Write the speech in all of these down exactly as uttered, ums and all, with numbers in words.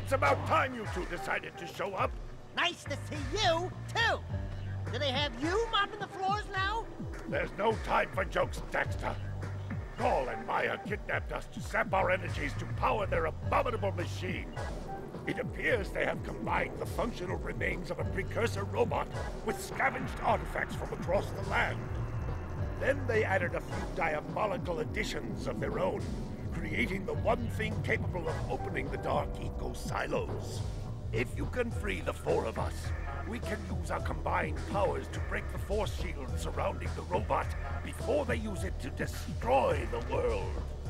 It's about time you two decided to show up. Nice to see you, too. Do they have you mopping the floors now? There's no time for jokes, Daxter. Gol and Maia kidnapped us to sap our energies to power their abominable machine. It appears they have combined the functional remains of a Precursor robot with scavenged artifacts from across the land. Then they added a few diabolical additions of their own, creating the one thing capable of opening the dark eco silos. If you can free the four of us, we can use our combined powers to break the force shield surrounding the robot before they use it to destroy the world.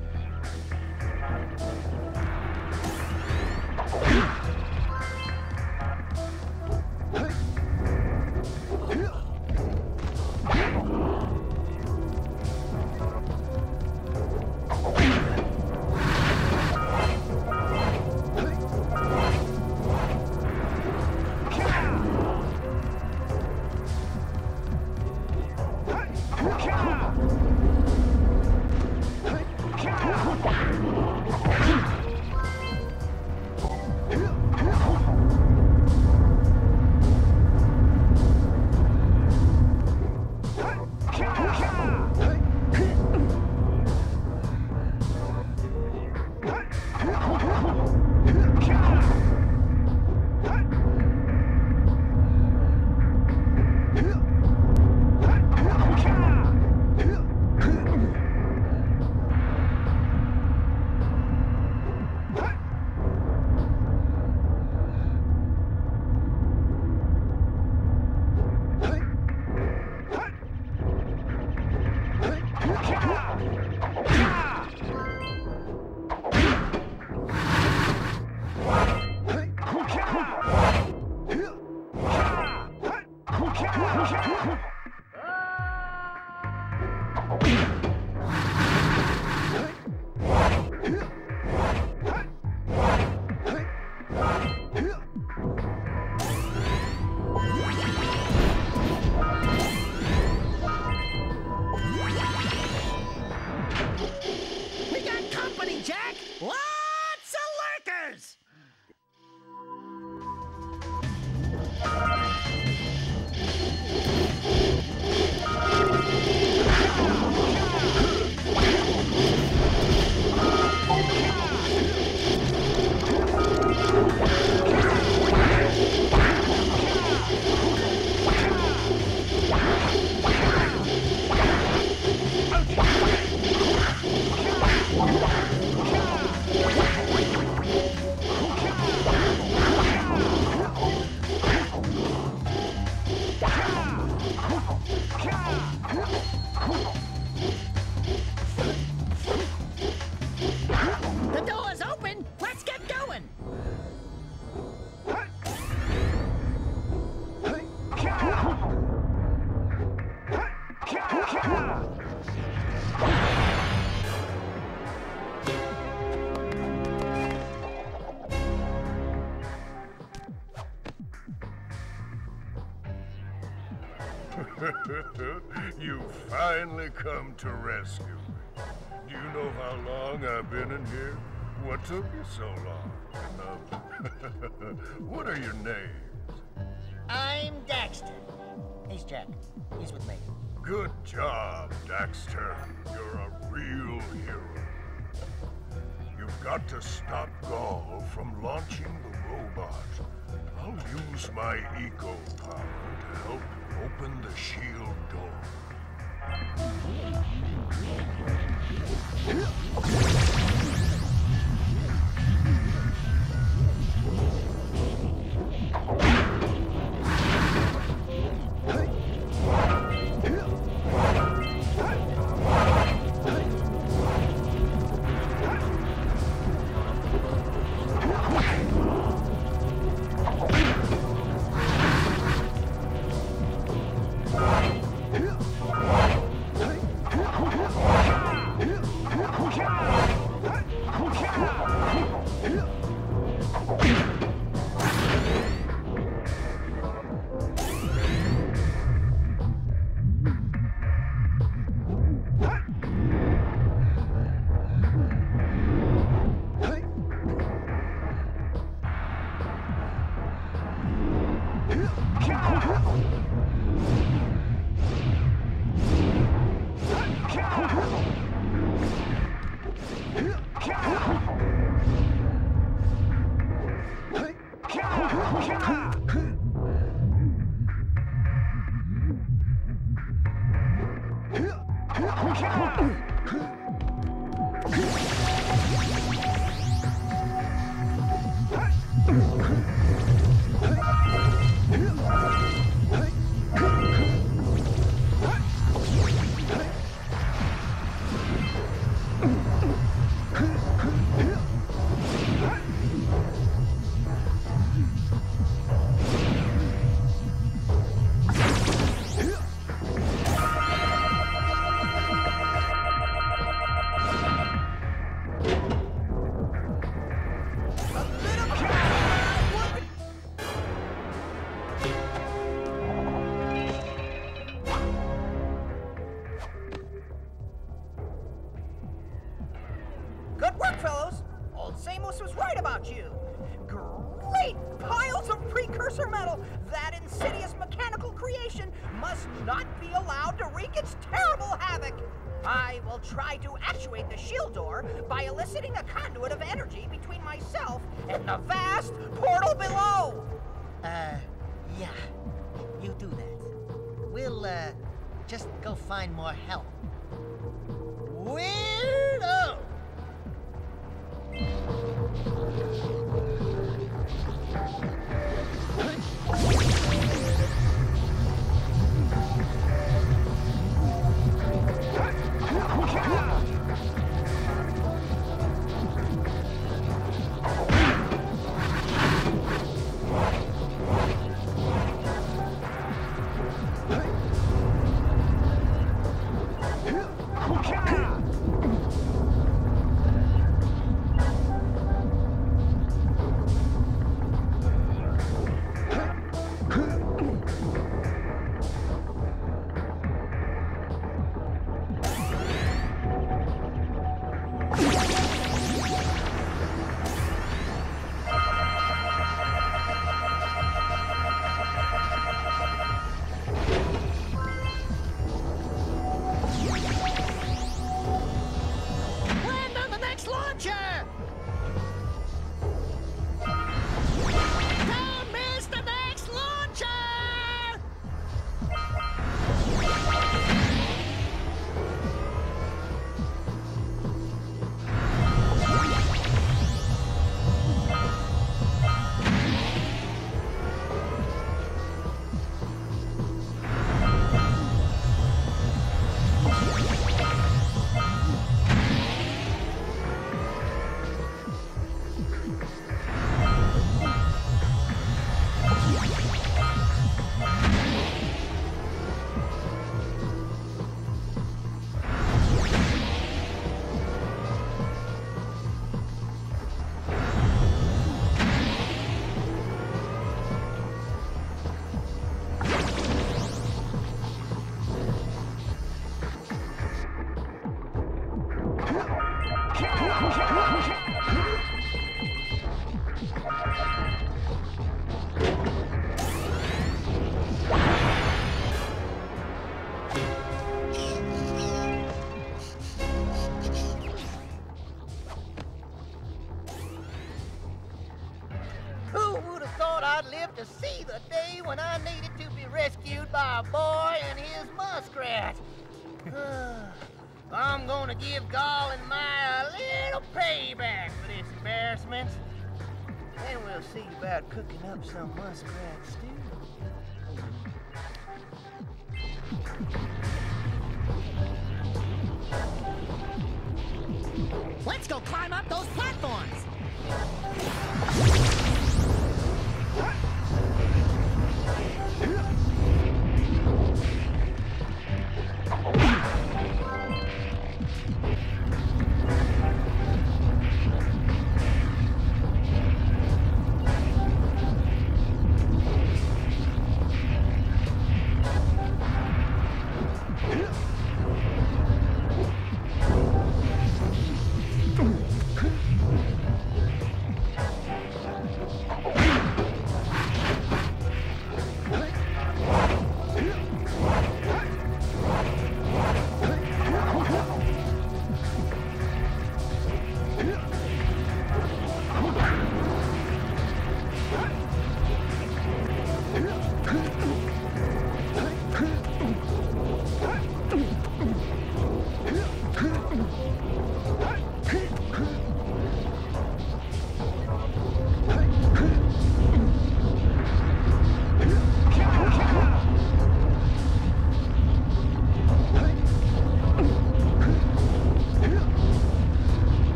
The door's open. Let's get going. You finally come to rescue me. Do you know how long I've been in here? What took you so long? And, uh, what are your names? I'm Daxter. He's Jak. He's with me. Good job, Daxter. You're a real hero. You've got to stop Gol from launching the robot. I'll use my eco power to help open the shield door. was right about you. Great piles of Precursor metal! That insidious mechanical creation must not be allowed to wreak its terrible havoc. I will try to actuate the shield door by eliciting a conduit of energy between myself and the vast portal below. Uh, yeah. You do that. We'll, uh, just go find more help. Weirdo! To see the day when I needed to be rescued by a boy and his muskrat. I'm gonna give Gol and Maia a little payback for this embarrassment. Then we'll see about cooking up some muskrat stew. Let's go climb up those platforms!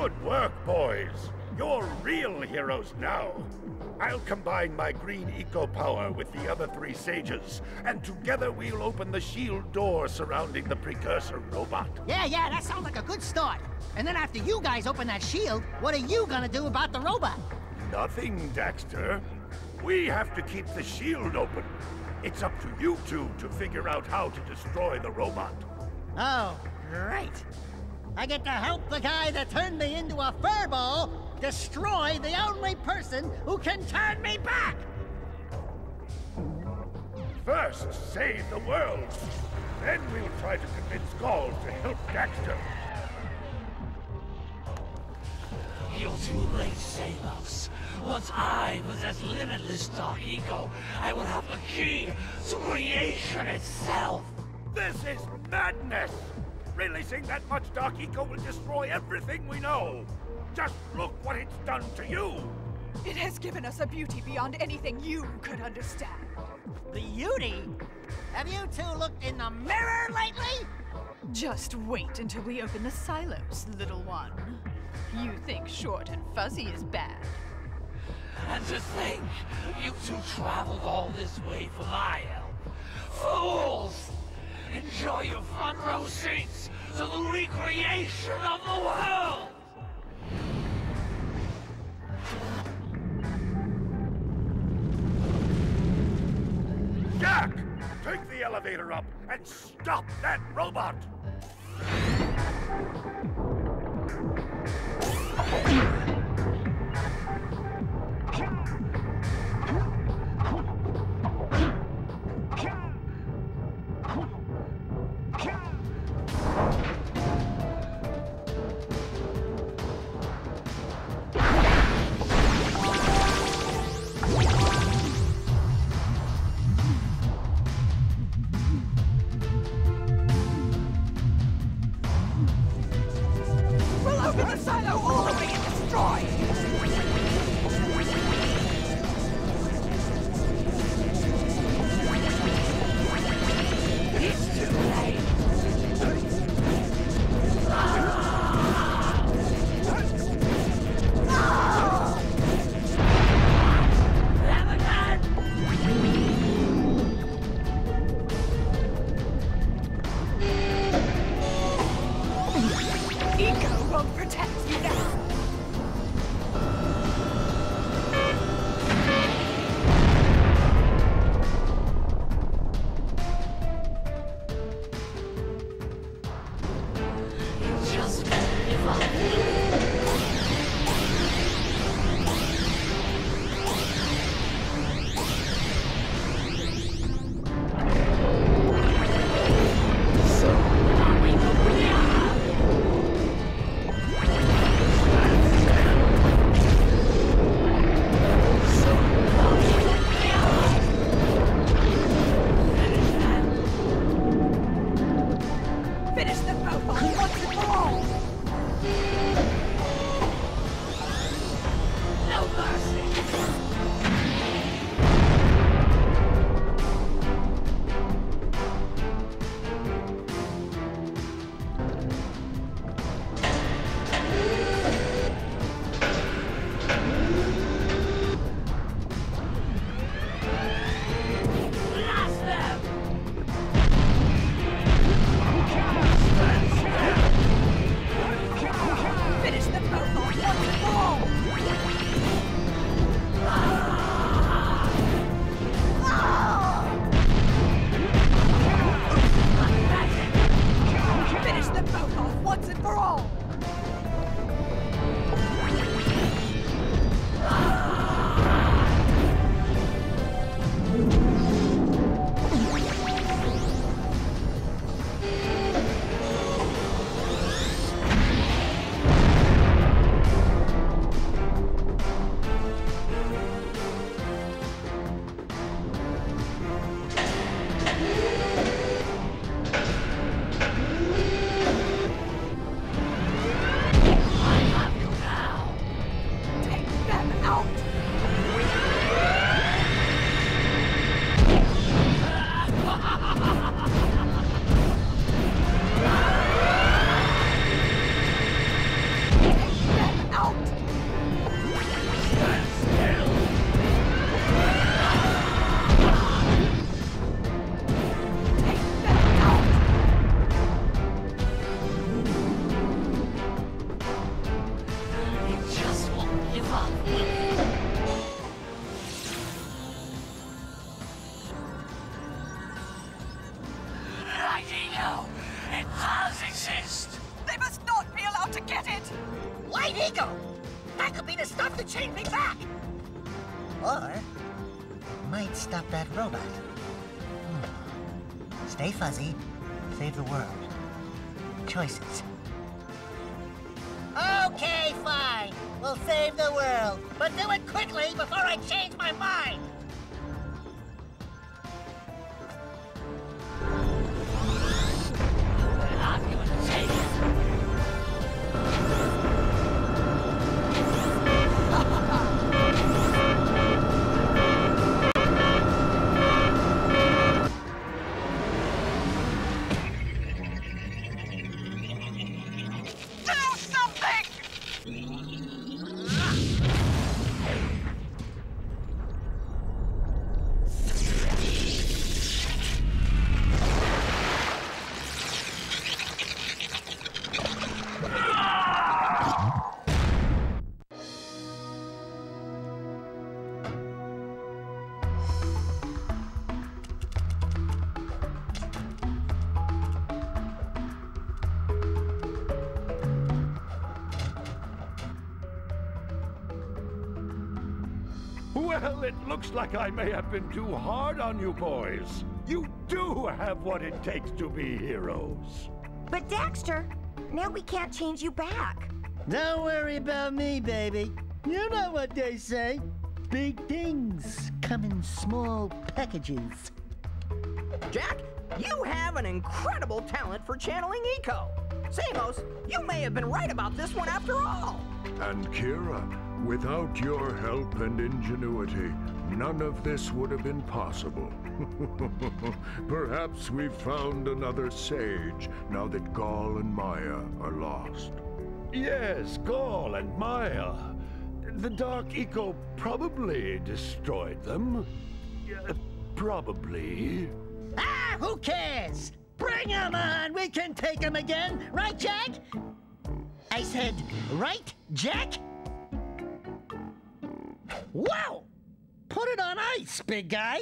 Good work, boys. You're real heroes now. I'll combine my green eco power with the other three sages, and together we'll open the shield door surrounding the Precursor robot. Yeah, yeah, that sounds like a good start. And then after you guys open that shield, what are you gonna do about the robot? Nothing, Daxter. We have to keep the shield open. It's up to you two to figure out how to destroy the robot. Oh, great. I get to help the guy that turned me into a furball destroy the only person who can turn me back! First, save the world. Then we'll try to convince Gol to help Daxter. You're too late, Salos. Once I possess limitless dark eco, I will have the key to creation itself. This is madness! Releasing that much dark eco will destroy everything we know. Just look what it's done to you! It has given us a beauty beyond anything you could understand. Beauty? Have you two looked in the mirror lately? Just wait until we open the silos, little one. You think short and fuzzy is bad. And to think, you two traveled all this way for my help. Fools! Enjoy your front row seats to the recreation of the world! Jak! Take the elevator up and stop that robot! We'll open the silo all the way and destroy! It's too late! Them again! Eco won't protect you now! White Eagle. It does exist. They must not be allowed to get it! White Eagle! That could be the stuff to chain me back! Or might stop that robot. Hmm. Stay fuzzy, save the world. Choices. Okay, fine. We'll save the world. But do it quickly before I change my mind! I'm gonna take it. Well, it looks like I may have been too hard on you boys. You do have what it takes to be heroes. But Daxter, now we can't change you back. Don't worry about me, baby. You know what they say. Big things come in small packages. Jack, you have an incredible talent for channeling eco. Samos, you may have been right about this one after all. And Kira, without your help and ingenuity, none of this would have been possible. Perhaps we've found another sage now that Gol and Maia are lost. Yes, Gol and Maia. The Dark Eco probably destroyed them. Uh, probably. Ah, who cares? Bring 'em on! We can take 'em again! Right, Jack? I said, right, Jack? Wow! Put it on ice, big guy!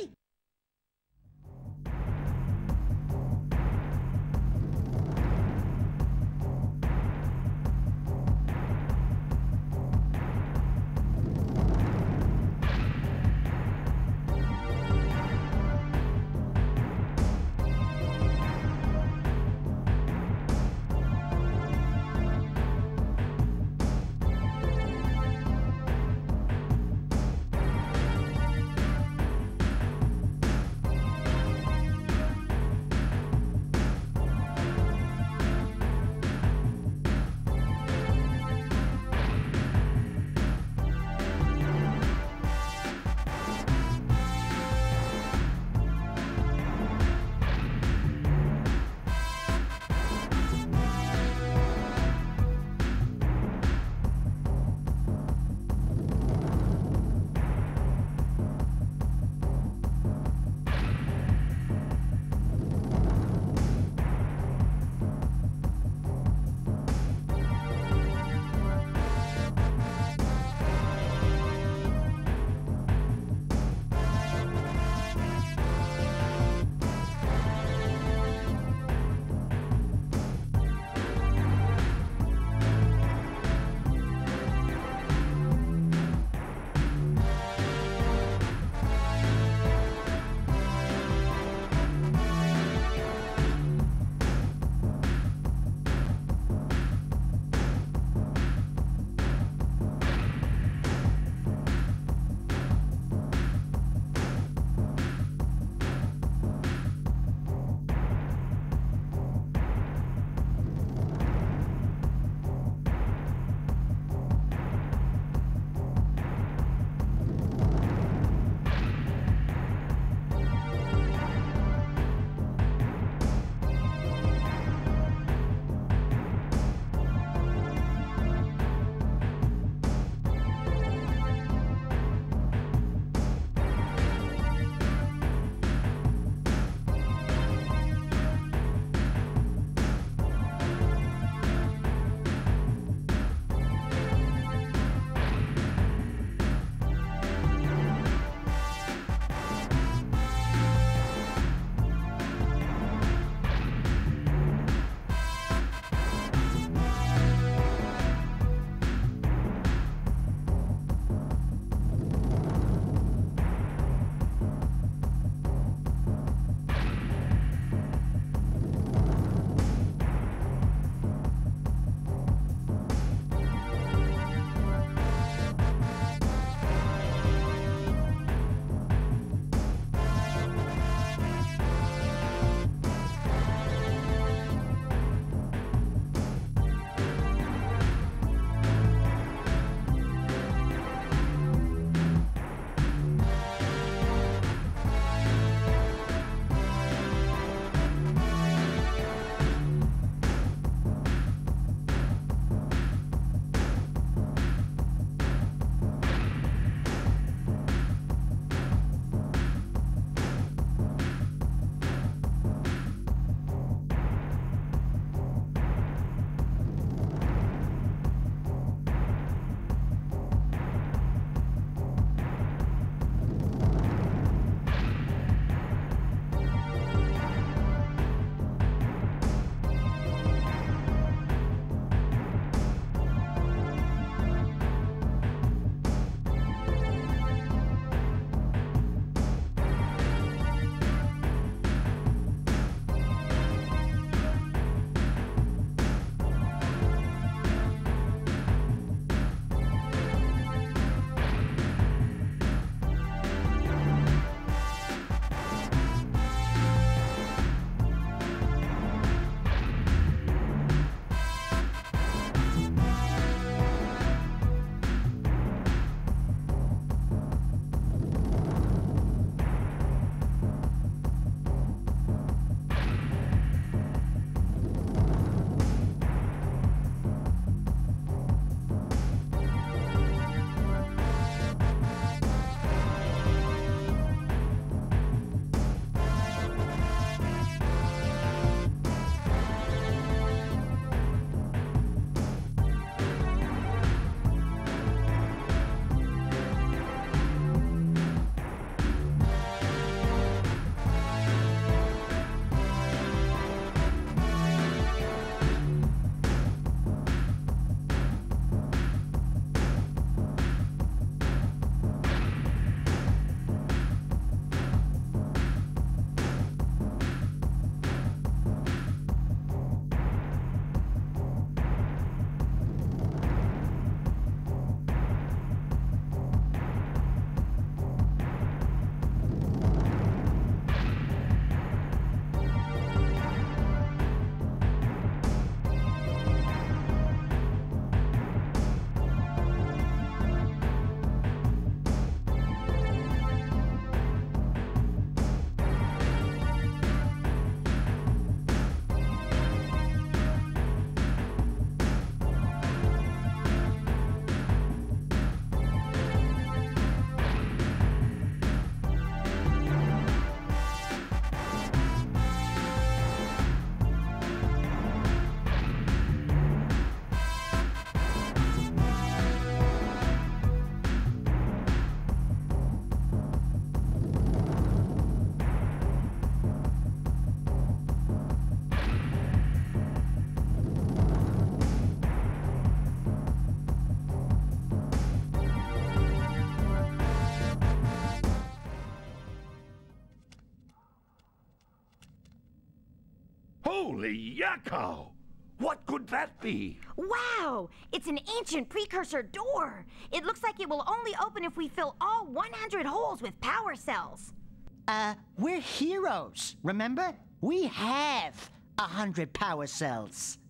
Holy yakko! What could that be? Wow! It's an ancient precursor door. It looks like it will only open if we fill all one hundred holes with power cells. Uh, we're heroes, remember? We have a hundred power cells.